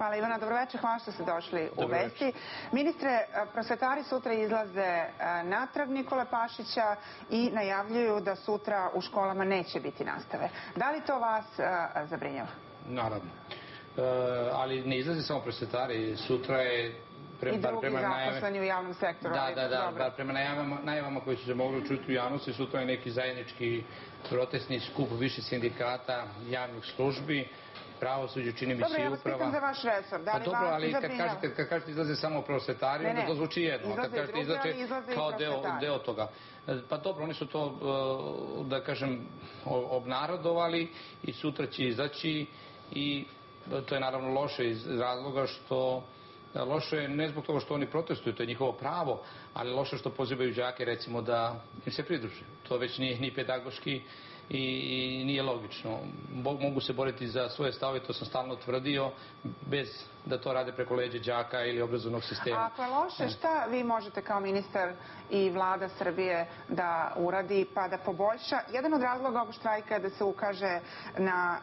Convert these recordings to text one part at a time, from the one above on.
Hvala Ivana, dobroveče, hvala što ste došli u Vesti. Ministre, prosvetari sutra izlaze natrag Nikole Pašića i najavljuju da sutra u školama neće biti nastave. Da li to vas zabrinjava? Naravno. Ali ne izlaze samo prosvetari, sutra je... I drugi zaposleni u javnom sektoru. Da, prema najavama koji su se mogli čuti u javnosti, sutra je neki zajednički protestni skup više sindikata javnih službi, pravosuđe, čini mi se i uprava. Dobro, ja vas pitam za vaš resor. Da li vas zabrinjava? Kad kažete izlaze samo prosvetari, onda to zvuči jedno. Izlaze i drugi, ali izlaze i prosvetari. Deo toga. Pa dobro, oni su to, da kažem, obnarodovali i sutra će izaći i to je naravno loše iz razloga što loše je ne zbog toga što oni protestuju, to je njihovo pravo, ali loše što pozivaju đake recimo da im se pridruže. To već nije ni pedagoški i nije logično. Mogu se boriti za svoje stavove, to sam stalno tvrdio, bez da to rade preko leđa đaka ili obrazovnog sistema. A ako je loše, šta vi možete kao ministar i vlada Srbije da uradi pa da poboljša? Jedan od razloga ovog štrajka je da se ukaže na,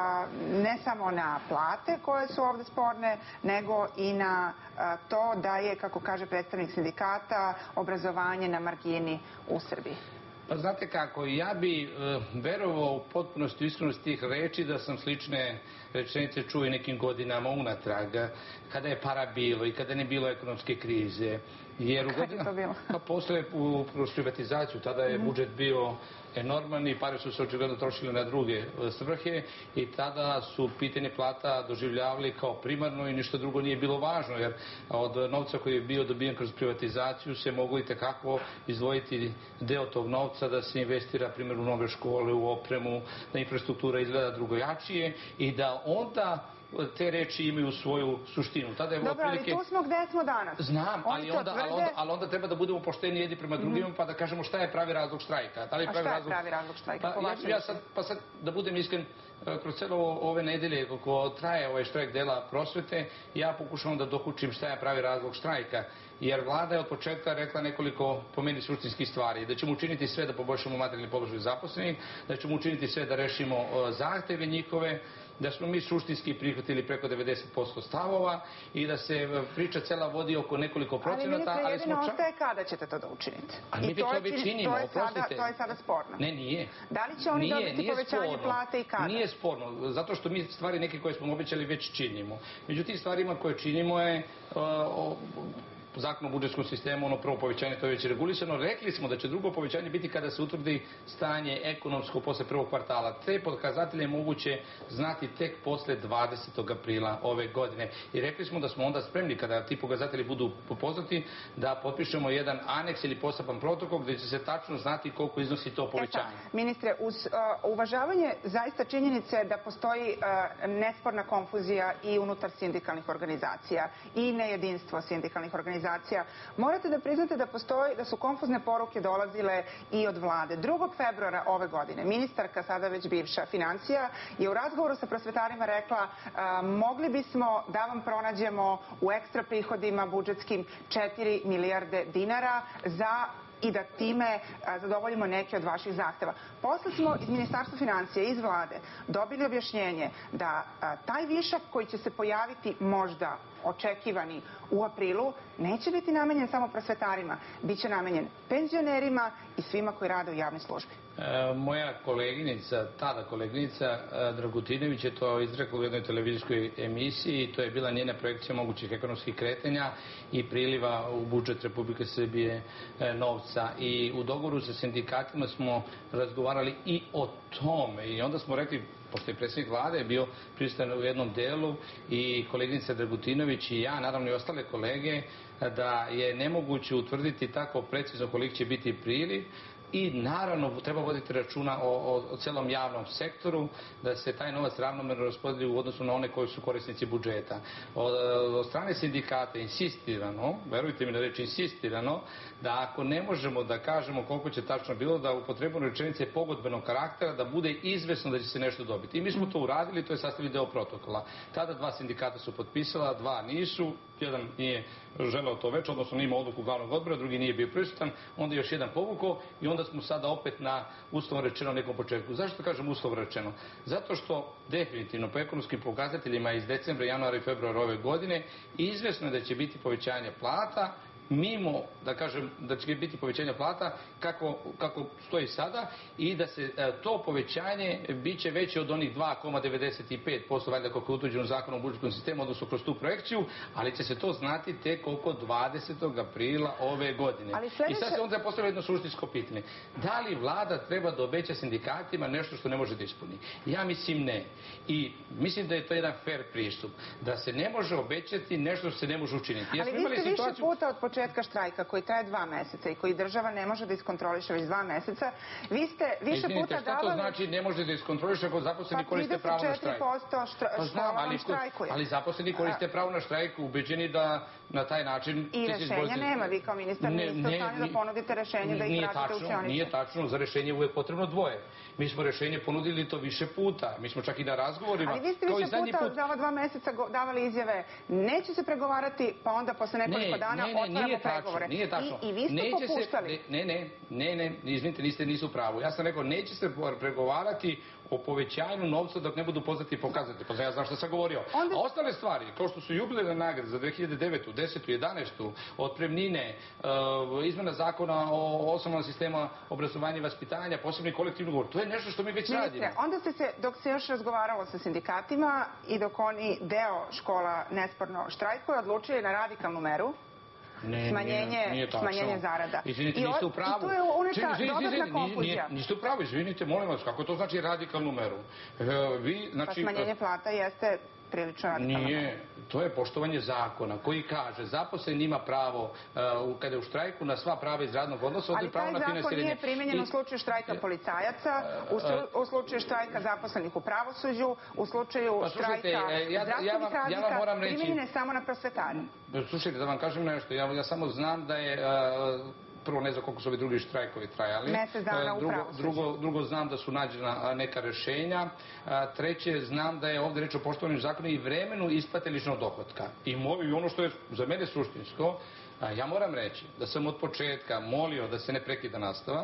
ne samo na plate koje su ovde sporne, nego i na to da je, kako kaže predstavnik sindikata, obrazovanje na margini u Srbiji. Pa znate kako, ja bi verovao u potpunosti u iskrenost tih reči da sam slične rečenice čuo i nekim godinama unatrag, kada je para bilo i kada ne bilo ekonomske krize. Kad je to bilo? Pa posle kroz privatizaciju, tada je budžet bio enorman i pare su se očigledno trošile na druge svrhe i tada su pitanje plata doživljavali kao primarno i ništa drugo nije bilo važno, jer od novca koji je bio dobijen kroz privatizaciju se mogu i tekako izdvojiti deo tog novca da se investira primjer u nove škole, u opremu, da infrastruktura izgleda drugojačije i da onda te reči imaju svoju suštinu. Dobro, ali tu smo gde smo danas. Znam, ali onda treba da budemo pošteni jedni prema drugima pa da kažemo šta je pravi razlog štrajka. A šta je pravi razlog štrajka? Pa sad, da budem iskren, kroz celo ove nedelje, kako traje ovaj štrajk dela prosvete, ja pokušavam da dokučim šta je pravi razlog štrajka. Jer vlada je od početka rekla nekoliko, po meni, suštinskih stvari. Da ćemo učiniti sve da poboljšamo materijalni položaj zaposlenih, da ćemo učiniti sve da rešimo zahteve njihove, da smo mi suštinski prihvatili preko 90% stavova i da se priča cela vodi oko nekoliko procenata. Ali ministre, jedino ostaje kada ćete to da učinite. Ali mi to već činimo, oprostite. To je sada sporno. Ne, nije. Da li će oni dobiti povećanje plate i kada? Nije sporno, zato što mi stvari neke koje smo obećali već činimo. Među tim stvarima koje činimo je Zakon o budžetskom sistemu, ono prvo povećanje, to je već regulisano. Rekli smo da će drugo povećanje biti kada se utvrdi stanje ekonomsko posle prvog kvartala. Te pokazatelje je moguće znati tek posle 20. aprila ove godine. I rekli smo da smo onda spremni, kada ti pokazatelji budu poznati, da potpišemo jedan aneks ili poseban protokol gde će se tačno znati koliko iznosi to povećanje. Ministre, uz uvažavanje zaista činjenice da postoji nesporna konfuzija i unutar sindikalnih organizacija i nejedinstvo sindikalnih organizacija, morate da priznate da su konfuzne poruke dolazile i od vlade. 2. februara ove godine ministarka, sada već bivša financija, je u razgovoru sa prosvetarima rekla mogli bismo da vam pronađemo u ekstra prihodima budžetskim 4 milijarde dinara i da time zadovoljimo neke od vaših zahteva. Posle smo iz Ministarstva financija i iz vlade dobili objašnjenje da taj višak koji će se pojaviti možda očekivani u aprilu neće biti namenjen samo prosvetarima, bit će namenjen penzionerima i svima koji rade u javnoj službi. Moja koleginica, tada koleginica Dragutinović je to izrekla u jednoj televizijskoj emisiji i to je bila njena projekcija mogućih ekonomskih kretanja i priliva u budžet Republike Srbije novca. I u dogovoru sa sindikatima smo razgovarali i o tome i onda smo rekli, pošto je predsjednik vlade je bio prisutan u jednom delu i koleginica Dragutinović i ja, naravno i ostale kolege, da je nemoguće utvrditi tako precizno koliko će biti priliv i naravno treba voditi računa o celom javnom sektoru, da se taj novac ravnomerno raspodeli u odnosu na one koji su korisnici budžeta. Od strane sindikata insistirano, verujte mi na reč insistirano, da ako ne možemo da kažemo koliko će tačno bilo, da upotrebimo rečenice pogodbenog karaktera, da bude izvesno da će se nešto dobiti. I mi smo to uradili, to je sastavni deo protokola. Tada 2 sindikata su potpisala, 2 nisu, jedan nije želeo to već, odnosno nije imao odluku glavnog odbora, drugi nije bio prisutan, onda još jedan povukao i onda onda smo sada opet na uslovno rečeno nekom početku. Zašto kažem uslovno rečeno? Zato što definitivno po ekonomskim pokazateljima iz decembra, januara i februara ove godine izvesno je da će biti povećanje plata mimo, da kažem, da će biti povećanje plata kako stoji sada i da se to povećanje biće veće od onih 2,95%, valjda kako je utvrđeno Zakonom o budžetskom sistemu, odnosno kroz tu projekciju, ali će se to znati tek oko 20. aprila ove godine. I sad se onda postavlja jedno suštinsko pitanje. Da li vlada treba da obeća sindikatima nešto što ne može da ispuni? Ja mislim ne. I mislim da je to jedan fair pristup. Da se ne može obećati nešto što se ne može učiniti. Ali vi ste više puta od početka štrajka koji traje 2 meseca i koji država ne može da iskontroliše već 2 meseca, vi ste više puta davali... Šta to znači ne može da iskontroliše ako zaposleni koriste pravo na štrajk? Pa 34% škola vam štrajkuje. Ali zaposleni koriste pravo na štrajk ubeđeni da na taj način... I rešenja nema, vi kao ministar niste u stanju da ponudite rešenje da ih vratite u učionice. Nije tačno, za rešenje uvek potrebno dvoje. Mi smo rešenje ponudili to više puta, mi smo čak i na razgovorima. Ali vi ste više puta za ova 2 meseca davali izjave, neće se pregovarati, pa onda posle nekoliko dana otvaramo pregovore. Nije tačno. I vi ste popuštali. Ne, izvinite, nisu u pravu. Ja sam rekao, neće se pregovarati o povećanju novca dok ne budu poznati pokazatelji. Pa ja znam šta sam govorio. A ostale stvari, kao što su jubilarne nagrade za 2009. 10. 11. otpremnine, izmena zakona o osnovnom sistemu obrazovanja i vaspitanja, posebni kolektivni ugovor, to je nešto što mi već radimo. Onda ste se, dok se još razgovaralo sa sindikatima i dok oni deo škola nesporno štrajkuje, odlučili na radikalnu meru, smanjenje zarada. Izvinite, niste u pravu. I tu je uneta dodatna konfuzija. Niste u pravu, izvinite, molim vas, kako to znači radikalnu meru? Pa smanjenje plata jeste prilično radikalna mera. Nije, to je poštovanje zakona koji kaže zaposlen ima pravo kada je u štrajku na sva prava iz radnog odnosa. Ali taj zakon nije primjenjen u slučaju štrajka policajaca, u slučaju štrajka zaposlenih u pravosuđu, u slučaju štrajka zdravstvenih radnika, primjenjen je samo na prosvetare. Slušajte, da vam kažem nešto, ja samo znam da je... Prvo, ne znam koliko su ovi drugi štrajkovi trajali. Mesec dana u pravosuđu. Drugo, znam da su nađena neka rešenja. Treće, znam da je ovde reč o poštovanju zakona i vremenu isplate ličnog dohotka. I ono što je za mene suštinsko, ja moram reći da sam od početka molio da se ne prekida nastava,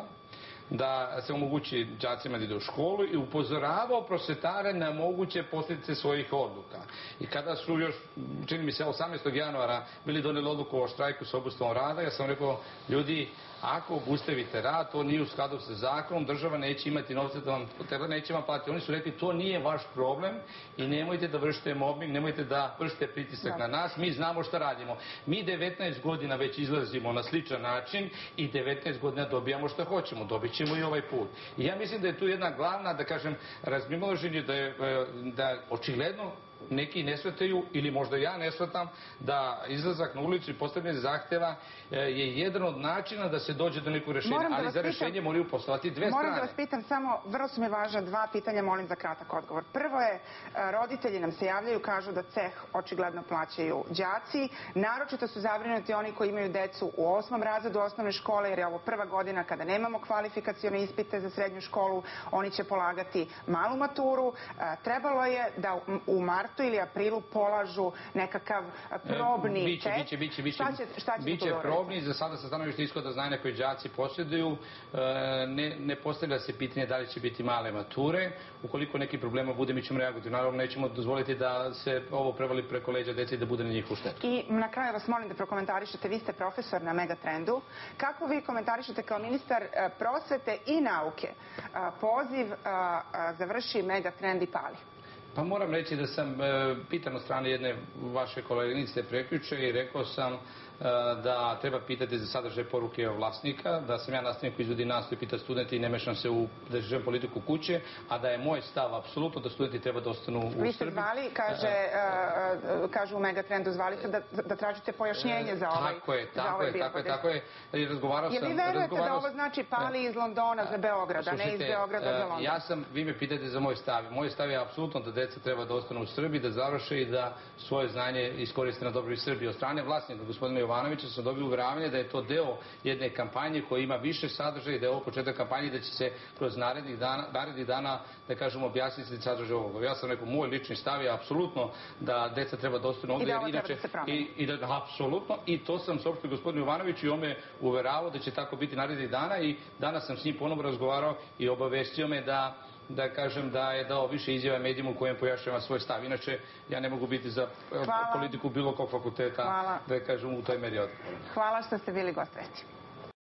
da se omogući đacima da idu u školu i upozoravao prosvetare na moguće posljedice svojih odluka. I kada su još, čini mi se, 18. januara bili doneli odluku o štrajku sa obustavom rada, ja sam rekao, ljudi, ako obustavite rad, to nije u skladu sa zakonom, država neće imati novce da vam neće vam platiti. Oni su rekli, to nije vaš problem i nemojte da vršite mobbing, nemojte da vršite pritisak na nas, mi znamo šta radimo. Mi 19 godina već izlazimo na sličan način i 19 godina dobijamo šta hoćemo, dobit ćemo i ovaj put. I ja mislim da je tu jedna glavna, da kažem, razmimoilaženje, da očigledno neki ne shvataju, ili možda ja ne shvatam, da izlazak na ulicu i postavljanje zahteva je jedan od načina da se dođe do nekog rešenja, ali za rešenje moraju postojati dve strane. Moram da vas pitam samo, vrlo su mi važna 2 pitanja, molim za kratak odgovor. Prvo je, roditelji nam se javljaju, kažu da ceh očigledno plaćaju đaci, naročito su zabrinuti oni koji imaju decu u 8. razredu osnovne škole, jer je ovo prva godina kada nemamo kvalifikacione ispite za srednju školu, oni će polagati malu maturu. Trebalo je da u martu ili aprilu polažu nekakav probni test. Biće probni, za sada sa stanovišta ishoda znanja koje đaci posjeduju, ne postavlja se pitanje da li će biti male mature. Ukoliko neki problema bude, mi ćemo reagovati. Naravno, nećemo dozvoliti da se ovo prevali preko leđa dece i da bude na njihovu štetu. I na kraju vas molim da prokomentarišete, vi ste profesor na Megatrendu. Kako vi komentarišete kao ministar prosvete i nauke poziv završi Megatrend i pali? Pa moram reći da sam pitan od strane jedne vaše koleginice prekjuče i rekao sam da treba pitati za sadržaj poruke vlasnika, da sam ja nastavnik koji izvodi nastavu i pita studenti i ne mešam se u državnu politiku kuće, a da je moj stav apsolutno da studenti treba da ostanu u Srbiji. Vi ste zvali, kažu u Megatrendu, zvali ste da tražite pojašnjenje za ovaj bilo. Tako je. Je li verujete da ovo znači pali iz Londona za Beograd, a ne iz Beograda za London? Vi me pitate za moj stav. Moj stav je apsolutno da deca treba da ostanu u Srbiji, da završe i da svoje znanje iskoriste na dobrobit Srbije. Od strane vlasnika, gospodina Jovanovića, sam dobio uveravanje da je to deo jedne kampanje koja ima više sadržaja i da je ovo početak kampanje da će se kroz narednih dana, da kažemo, objasniti sadržaj ovoga. Ja sam rekao, moj lični stav je apsolutno da deca treba da ostanu ovde. I da ovo treba da se promeni. Apsolutno. I to sam saopštio gospodinu Jovanoviću i on me uveravao da će tako biti narednih dana i danas sam s njim ponovo razgovarao i obavestio me da kažem da je dao više izjava medijima u kojem pojašnjava svoj stav. Inače, ja ne mogu biti za politiku bilo kog fakulteta, da kažem, u toj meri odgovor. Hvala što ste bili gost Vesti.